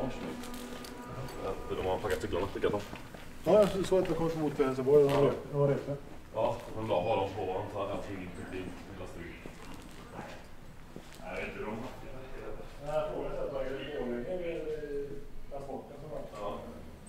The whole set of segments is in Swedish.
De har packat cyklarna, skickat dem. Ja, jag såg att jag kom emot Helsingborg. Jag var rätt. Ja, men då har de på dem så att allting inte blir hela stug. Nej, inte de. Jag frågade att det var en transporten som var. Ja.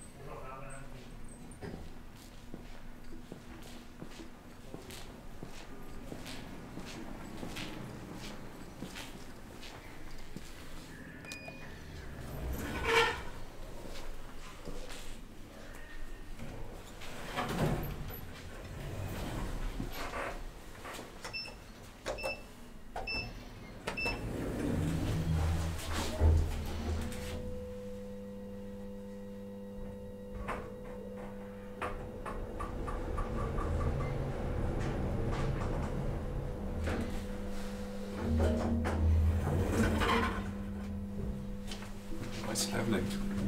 Nice leveling.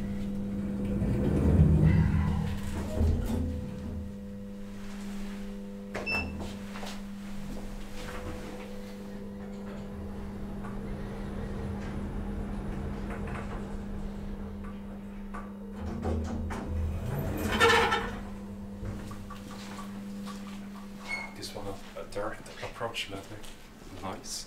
This one a direct approach leveling. Nice.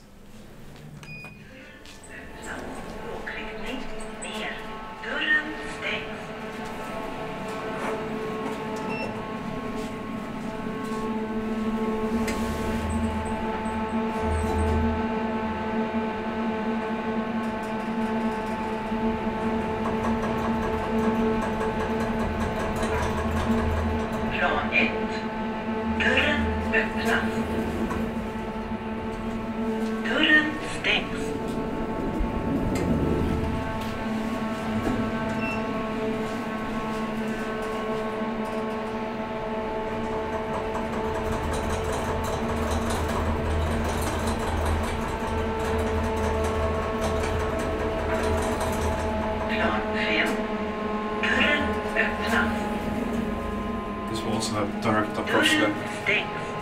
Plan 1. Dörren öppnas. Dörren stängs. Plan 5. Dörren öppnas. This will also have direct approach Dörren leveling. stängs.